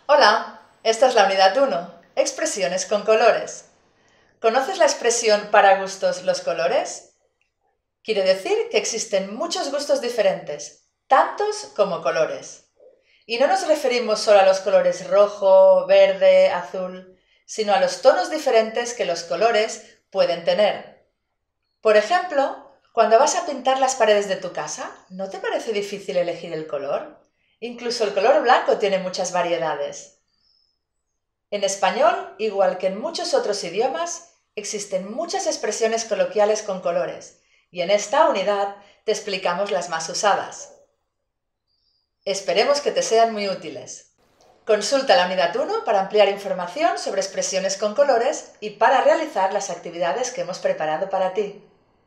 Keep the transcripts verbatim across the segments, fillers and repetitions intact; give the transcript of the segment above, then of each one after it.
Hola, esta es la unidad uno, expresiones con colores. ¿Conoces la expresión para gustos los colores? Quiere decir que existen muchos gustos diferentes, tantos como colores. Y no nos referimos solo a los colores rojo, verde, azul, sino a los tonos diferentes que los colores pueden tener. Por ejemplo, cuando vas a pintar las paredes de tu casa, ¿no te parece difícil elegir el color? Incluso el color blanco tiene muchas variedades. En español, igual que en muchos otros idiomas, existen muchas expresiones coloquiales con colores, y en esta unidad te explicamos las más usadas. Esperemos que te sean muy útiles. Consulta la unidad uno para ampliar información sobre expresiones con colores y para realizar las actividades que hemos preparado para ti.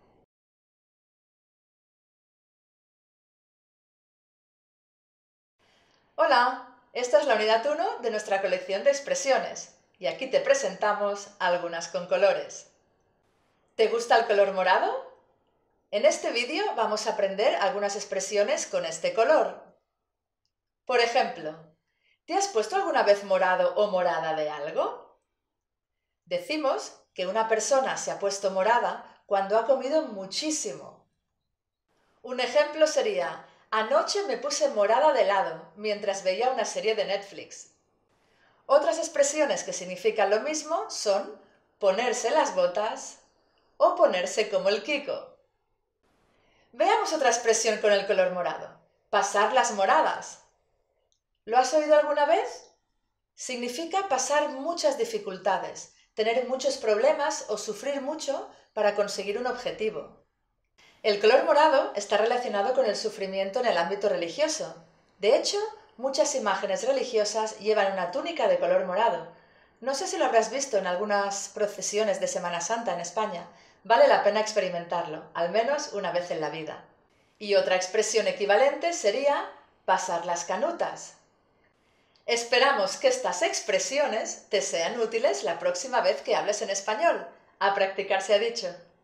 Hola, esta es la unidad uno de nuestra colección de expresiones y aquí te presentamos algunas con colores. ¿Te gusta el color morado? En este vídeo vamos a aprender algunas expresiones con este color. Por ejemplo, ¿te has puesto alguna vez morado o morada de algo? Decimos que una persona se ha puesto morada cuando ha comido muchísimo. Un ejemplo sería: anoche me puse morada de helado mientras veía una serie de Netflix. Otras expresiones que significan lo mismo son ponerse las botas o ponerse como el Kiko. Veamos otra expresión con el color morado: pasar las moradas. ¿Lo has oído alguna vez? Significa pasar muchas dificultades, tener muchos problemas o sufrir mucho para conseguir un objetivo. El color morado está relacionado con el sufrimiento en el ámbito religioso. De hecho, muchas imágenes religiosas llevan una túnica de color morado. No sé si lo habrás visto en algunas procesiones de Semana Santa en España. Vale la pena experimentarlo, al menos una vez en la vida. Y otra expresión equivalente sería pasar las canutas. Esperamos que estas expresiones te sean útiles la próxima vez que hables en español. A practicar se ha dicho.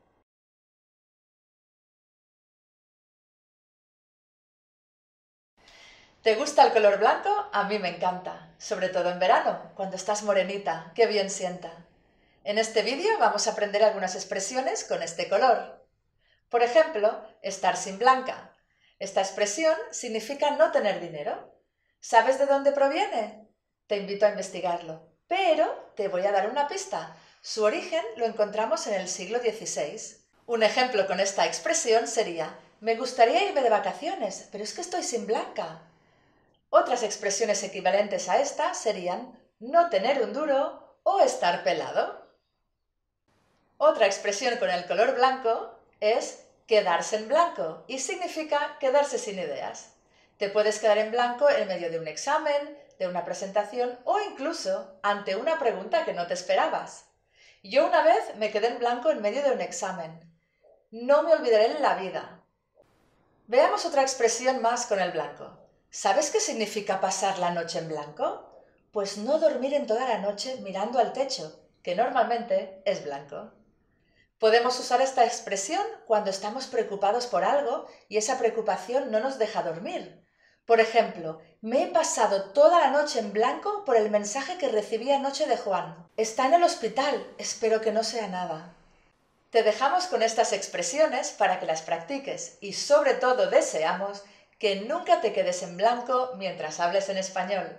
¿Te gusta el color blanco? A mí me encanta, sobre todo en verano, cuando estás morenita, qué bien sienta. En este vídeo vamos a aprender algunas expresiones con este color. Por ejemplo, estar sin blanca. Esta expresión significa no tener dinero. ¿Sabes de dónde proviene? Te invito a investigarlo, pero te voy a dar una pista. Su origen lo encontramos en el siglo dieciséis. Un ejemplo con esta expresión sería: me gustaría irme de vacaciones, pero es que estoy sin blanca. Otras expresiones equivalentes a esta serían no tener un duro o estar pelado. Otra expresión con el color blanco es quedarse en blanco y significa quedarse sin ideas. Te puedes quedar en blanco en medio de un examen, de una presentación o incluso ante una pregunta que no te esperabas. Yo una vez me quedé en blanco en medio de un examen. No me olvidaré en la vida. Veamos otra expresión más con el blanco. ¿Sabes qué significa pasar la noche en blanco? Pues no dormir en toda la noche mirando al techo, que normalmente es blanco. Podemos usar esta expresión cuando estamos preocupados por algo y esa preocupación no nos deja dormir. Por ejemplo, me he pasado toda la noche en blanco por el mensaje que recibí anoche de Juan. Está en el hospital, espero que no sea nada. Te dejamos con estas expresiones para que las practiques y sobre todo deseamos que nunca te quedes en blanco mientras hables en español.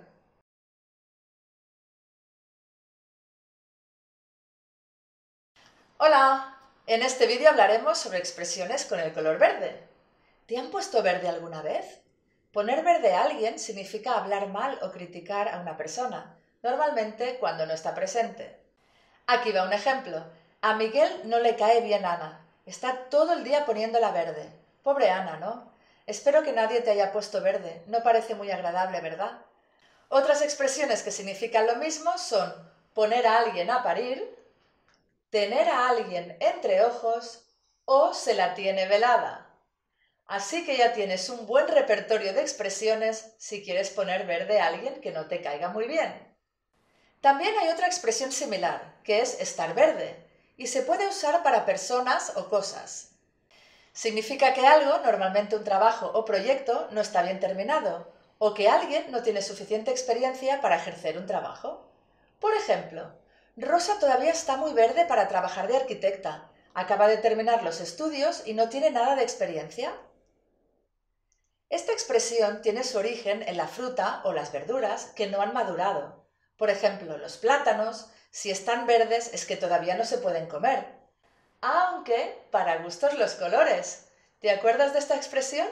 Hola, en este vídeo hablaremos sobre expresiones con el color verde. ¿Te han puesto verde alguna vez? Poner verde a alguien significa hablar mal o criticar a una persona, normalmente cuando no está presente. Aquí va un ejemplo. A Miguel no le cae bien Ana. Está todo el día poniéndola verde. Pobre Ana, ¿no? Espero que nadie te haya puesto verde. No parece muy agradable, ¿verdad? Otras expresiones que significan lo mismo son poner a alguien a parir, tener a alguien entre ojos o se la tiene velada. Así que ya tienes un buen repertorio de expresiones si quieres poner verde a alguien que no te caiga muy bien. También hay otra expresión similar, que es estar verde, y se puede usar para personas o cosas. Significa que algo, normalmente un trabajo o proyecto, no está bien terminado, o que alguien no tiene suficiente experiencia para ejercer un trabajo. Por ejemplo, Rosa todavía está muy verde para trabajar de arquitecta, acaba de terminar los estudios y no tiene nada de experiencia. Esta expresión tiene su origen en la fruta o las verduras que no han madurado. Por ejemplo, los plátanos, si están verdes es que todavía no se pueden comer. Aunque, para gustos los colores. ¿Te acuerdas de esta expresión?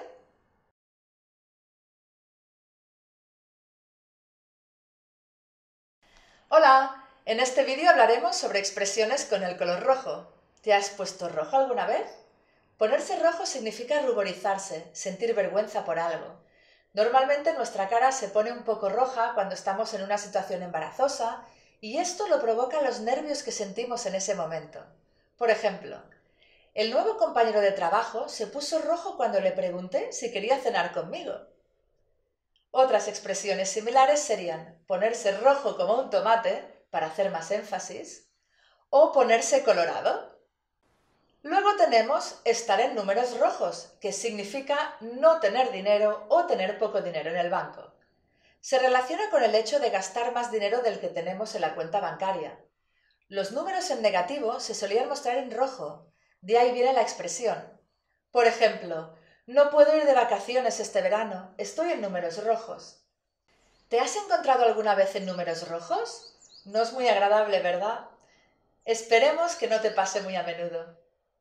Hola, en este vídeo hablaremos sobre expresiones con el color rojo. ¿Te has puesto rojo alguna vez? Ponerse rojo significa ruborizarse, sentir vergüenza por algo. Normalmente nuestra cara se pone un poco roja cuando estamos en una situación embarazosa y esto lo provocan los nervios que sentimos en ese momento. Por ejemplo, el nuevo compañero de trabajo se puso rojo cuando le pregunté si quería cenar conmigo. Otras expresiones similares serían ponerse rojo como un tomate, para hacer más énfasis, o ponerse colorado. Luego tenemos estar en números rojos, que significa no tener dinero o tener poco dinero en el banco. Se relaciona con el hecho de gastar más dinero del que tenemos en la cuenta bancaria. Los números en negativo se solían mostrar en rojo, de ahí viene la expresión. Por ejemplo, no puedo ir de vacaciones este verano, estoy en números rojos. ¿Te has encontrado alguna vez en números rojos? No es muy agradable, ¿verdad? Esperemos que no te pase muy a menudo.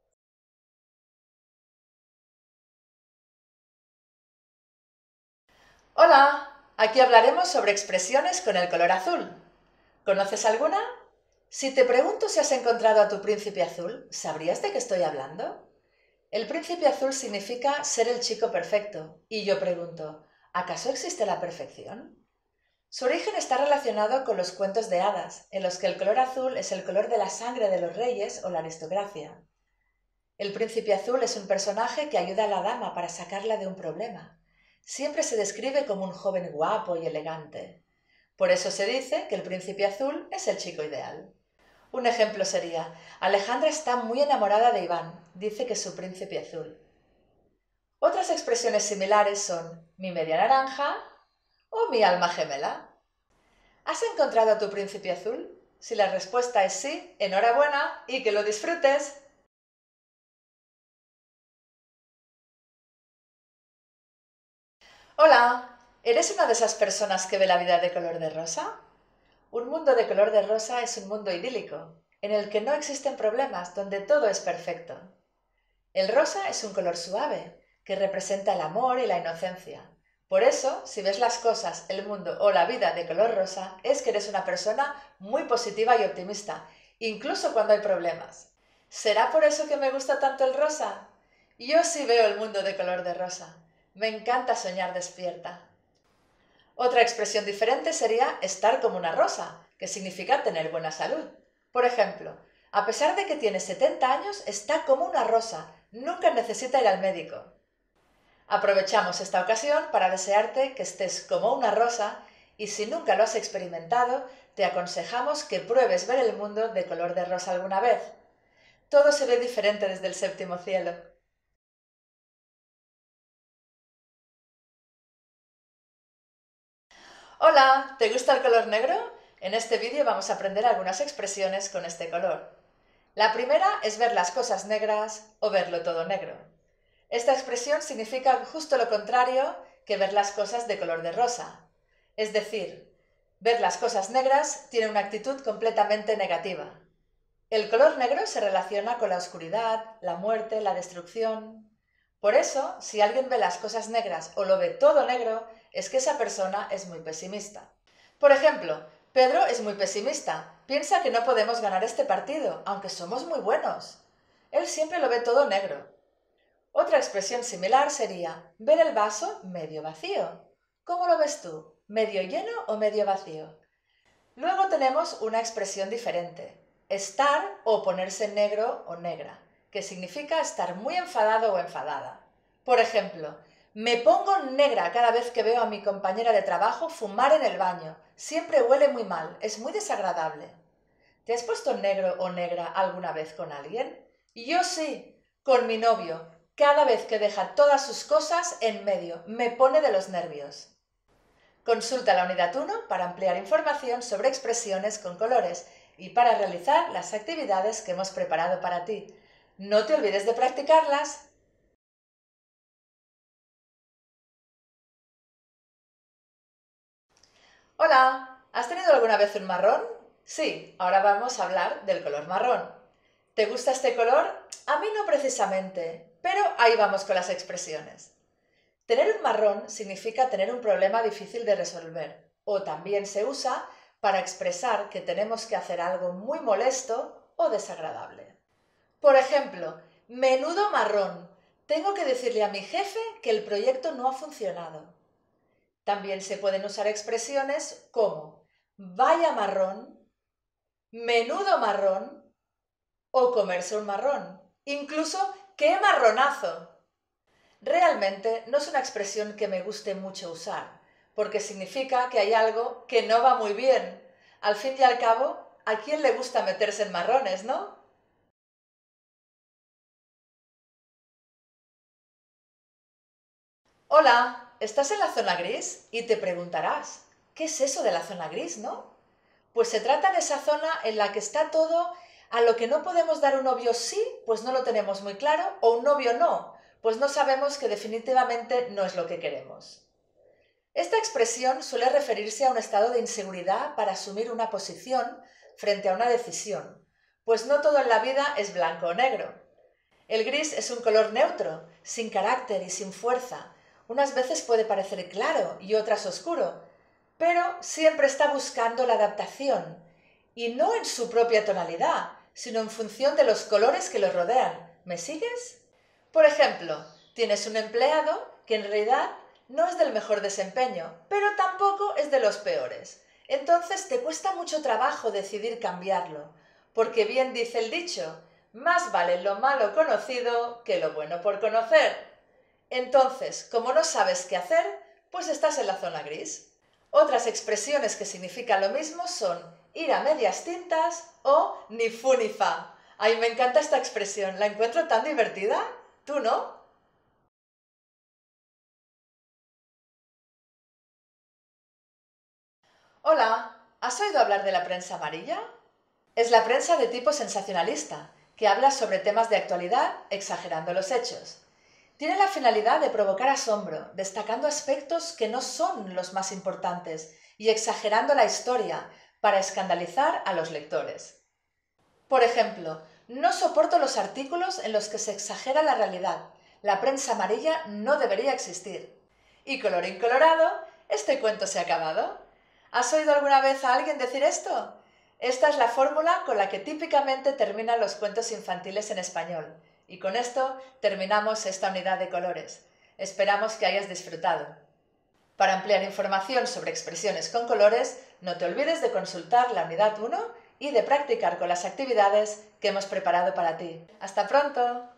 Hola, aquí hablaremos sobre expresiones con el color azul. ¿Conoces alguna? Si te pregunto si has encontrado a tu príncipe azul, ¿sabrías de qué estoy hablando? El príncipe azul significa ser el chico perfecto, y yo pregunto, ¿acaso existe la perfección? Su origen está relacionado con los cuentos de hadas, en los que el color azul es el color de la sangre de los reyes o la aristocracia. El príncipe azul es un personaje que ayuda a la dama para sacarla de un problema. Siempre se describe como un joven guapo y elegante. Por eso se dice que el príncipe azul es el chico ideal. Un ejemplo sería, Alejandra está muy enamorada de Iván, dice que es su príncipe azul. Otras expresiones similares son mi media naranja o mi alma gemela. ¿Has encontrado a tu príncipe azul? Si la respuesta es sí, enhorabuena y que lo disfrutes. Hola, ¿eres una de esas personas que ve la vida de color de rosa? Un mundo de color de rosa es un mundo idílico, en el que no existen problemas, donde todo es perfecto. El rosa es un color suave, que representa el amor y la inocencia. Por eso, si ves las cosas, el mundo o la vida de color rosa, es que eres una persona muy positiva y optimista, incluso cuando hay problemas. ¿Será por eso que me gusta tanto el rosa? Yo sí veo el mundo de color de rosa. Me encanta soñar despierta. Otra expresión diferente sería estar como una rosa, que significa tener buena salud. Por ejemplo, a pesar de que tiene setenta años, está como una rosa, nunca necesita ir al médico. Aprovechamos esta ocasión para desearte que estés como una rosa y si nunca lo has experimentado, te aconsejamos que pruebes ver el mundo de color de rosa alguna vez. Todo se ve diferente desde el séptimo cielo. Hola, ¿te gusta el color negro? En este vídeo vamos a aprender algunas expresiones con este color. La primera es ver las cosas negras o verlo todo negro. Esta expresión significa justo lo contrario que ver las cosas de color de rosa. Es decir, ver las cosas negras tiene una actitud completamente negativa. El color negro se relaciona con la oscuridad, la muerte, la destrucción. Por eso, si alguien ve las cosas negras o lo ve todo negro, es que esa persona es muy pesimista. Por ejemplo, Pedro es muy pesimista. Piensa que no podemos ganar este partido, aunque somos muy buenos. Él siempre lo ve todo negro. Otra expresión similar sería ver el vaso medio vacío. ¿Cómo lo ves tú? ¿Medio lleno o medio vacío? Luego tenemos una expresión diferente, estar o ponerse negro o negra, que significa estar muy enfadado o enfadada. Por ejemplo, me pongo negra cada vez que veo a mi compañera de trabajo fumar en el baño. Siempre huele muy mal, es muy desagradable. ¿Te has puesto negro o negra alguna vez con alguien? Yo sí, con mi novio. Cada vez que deja todas sus cosas en medio, me pone de los nervios. Consulta la unidad uno para ampliar información sobre expresiones con colores y para realizar las actividades que hemos preparado para ti. No te olvides de practicarlas. Hola, ¿has tenido alguna vez un marrón? Sí, ahora vamos a hablar del color marrón. ¿Te gusta este color? A mí no precisamente, pero ahí vamos con las expresiones. Tener un marrón significa tener un problema difícil de resolver, o también se usa para expresar que tenemos que hacer algo muy molesto o desagradable. Por ejemplo, menudo marrón. Tengo que decirle a mi jefe que el proyecto no ha funcionado. También se pueden usar expresiones como vaya marrón, menudo marrón o comerse un marrón. Incluso ¡qué marronazo! Realmente no es una expresión que me guste mucho usar, porque significa que hay algo que no va muy bien. Al fin y al cabo, ¿a quién le gusta meterse en marrones, no? Hola, ¿estás en la zona gris? Y te preguntarás, ¿qué es eso de la zona gris, no? Pues se trata de esa zona en la que está todo a lo que no podemos dar un obvio sí, pues no lo tenemos muy claro, o un obvio no, pues no sabemos que definitivamente no es lo que queremos. Esta expresión suele referirse a un estado de inseguridad para asumir una posición frente a una decisión, pues no todo en la vida es blanco o negro. El gris es un color neutro, sin carácter y sin fuerza. Unas veces puede parecer claro y otras oscuro, pero siempre está buscando la adaptación, y no en su propia tonalidad, sino en función de los colores que lo rodean. ¿Me sigues? Por ejemplo, tienes un empleado que en realidad no es del mejor desempeño, pero tampoco es de los peores. Entonces te cuesta mucho trabajo decidir cambiarlo, porque bien dice el dicho, más vale lo malo conocido que lo bueno por conocer. Entonces, como no sabes qué hacer, pues estás en la zona gris. Otras expresiones que significan lo mismo son ir a medias tintas o ni fu ni fa. Ay, me encanta esta expresión, la encuentro tan divertida. ¿Tú no? Hola, ¿has oído hablar de la prensa amarilla? Es la prensa de tipo sensacionalista, que habla sobre temas de actualidad exagerando los hechos. Tiene la finalidad de provocar asombro, destacando aspectos que no son los más importantes y exagerando la historia para escandalizar a los lectores. Por ejemplo, no soporto los artículos en los que se exagera la realidad. La prensa amarilla no debería existir. Y colorín colorado, este cuento se ha acabado. ¿Has oído alguna vez a alguien decir esto? Esta es la fórmula con la que típicamente terminan los cuentos infantiles en español. Y con esto terminamos esta unidad de colores. Esperamos que hayas disfrutado. Para ampliar información sobre expresiones con colores, no te olvides de consultar la unidad uno y de practicar con las actividades que hemos preparado para ti. ¡Hasta pronto!